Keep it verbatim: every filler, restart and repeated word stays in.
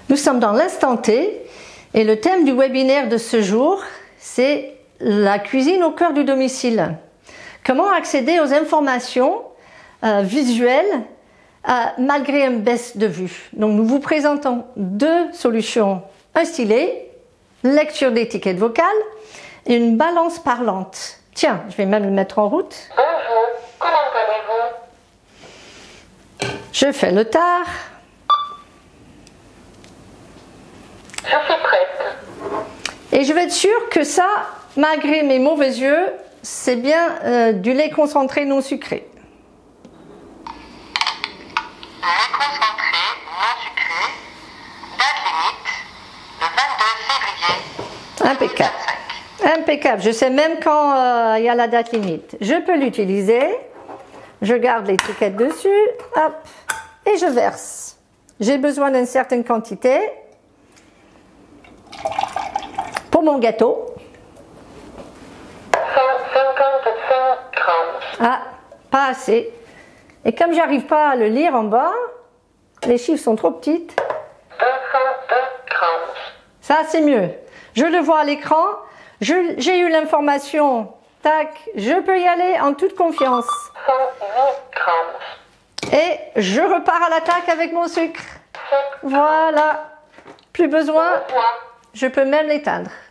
Nous sommes dans l'instant T et le thème du webinaire de ce jour, c'est la cuisine au cœur du domicile. Comment accéder aux informations euh, visuelles euh, malgré une baisse de vue. Donc nous vous présentons deux solutions, un stylet, lecture d'étiquette vocale et une balance parlante. Tiens, je vais même le mettre en route. Bonjour, comment allez-vous? Je fais le tard. Je suis prête. Et je vais être sûre que ça, malgré mes mauvais yeux, c'est bien euh, du lait concentré non sucré. Lait concentré non sucré, date limite, le vingt-deux février. Impeccable. Impeccable. Je sais même quand euh, il y a la date limite. Je peux l'utiliser. Je garde l'étiquette dessus. Hop. Et je verse. J'ai besoin d'une certaine quantité pour mon gâteau. cent cinquante-cinq grammes. Ah, pas assez. Et comme j'arrive pas à le lire en bas, les chiffres sont trop petites. deux cent deux grammes. Ça, c'est mieux. Je le vois à l'écran. J'ai eu l'information. Tac, je peux y aller en toute confiance. cent huit grammes. Et je repars à l'attaque avec mon sucre. Voilà. Plus besoin. Je peux même l'éteindre.